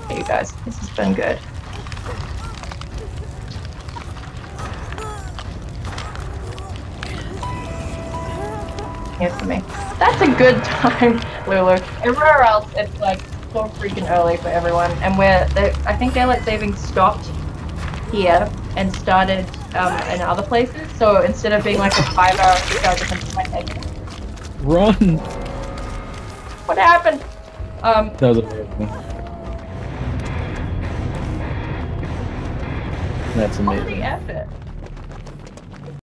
Okay, you guys, this has been good. Here for me. That's a good time, Lulu. Everywhere else, it's like so freaking early for everyone, and I think daylight saving stopped here and started in other places. So instead of being like a 5 hour, 6 hour difference, it's like 10 minutes. Run! What happened? That was amazing. That's Holy amazing. effort.